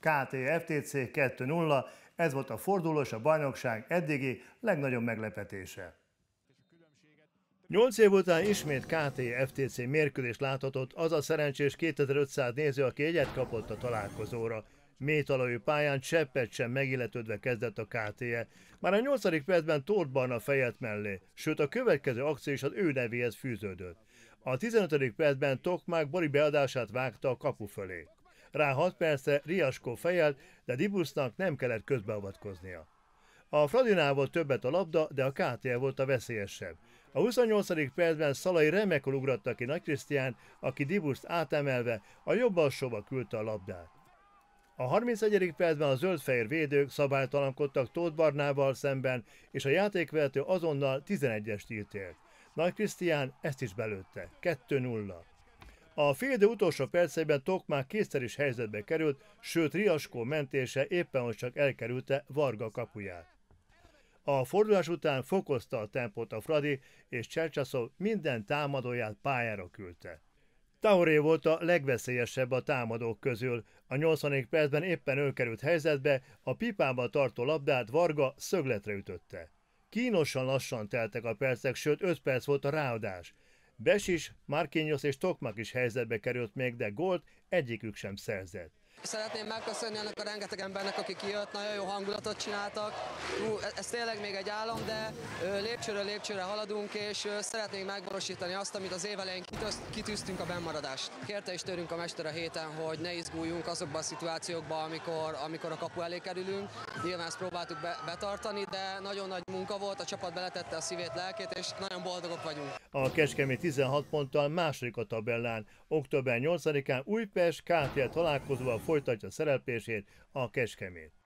KT-FTC 2-0, ez volt a fordulós a bajnokság eddigi legnagyobb meglepetése. 8 év után ismét KT-FTC mérkőzést láthatott az a szerencsés 2500 néző, aki jegyet kapott a találkozóra. Mélytalajú pályán cseppet sem megilletődve kezdett a KT-je. Már a 8. percben Tóth Barna fejelt mellé, sőt a következő akció is az ő nevéhez fűződött. A 15. percben Tokmák Bori beadását vágta a kapu fölé. Rá 6 percre Riaskó fejelt, de Dibusznak nem kellett közbeavatkoznia. A Fradinál volt többet a labda, de a KT volt a veszélyesebb. A 28. percben Szalai remekül ugratta ki Nagy Krisztián, aki Dibuszt átemelve a jobb alsóba küldte a labdát. A 31. percben a zöld-fehér védők szabálytalankodtak Tóth Barnával szemben, és a játékvezető azonnal 11-est ítélt. Nagy Krisztián ezt is belőtte, 2-0. A félidő utolsó perceiben Tokmák kétszer is helyzetbe került, sőt Riaskó mentése éppen hogy csak elkerülte Varga kapuját. A fordulás után fokozta a tempót a Fradi, és Csercsaszov minden támadóját pályára küldte. Taoré volt a legveszélyesebb a támadók közül. A 80. percben éppen ő került helyzetbe, a pipába tartó labdát Varga szögletre ütötte. Kínosan lassan teltek a percek, sőt 5 perc volt a ráadás. Besis, Marquinhos és Tokmak is helyzetbe került még, de gólt egyikük sem szerzett. Szeretném megköszönni annak a rengeteg embernek, aki kijött, nagyon jó hangulatot csináltak. Ez tényleg még egy álom, de lépcsőről lépcsőre haladunk, és szeretnénk megvalósítani azt, amit az év elején kitűztünk, a bennmaradást. Kérte is tőlünk a mester a héten, hogy ne izguljunk azokban a szituációkban, amikor a kapu elé kerülünk. Nyilván ezt próbáltuk betartani, de nagyon nagy munka volt, a csapat beletette a szívét, lelkét, és nagyon boldogok vagyunk. A Kecskemét 16 ponttal második a tabellán. Október 8-án Újpest KT találkozóval folytatja szereplését a Kecskemét.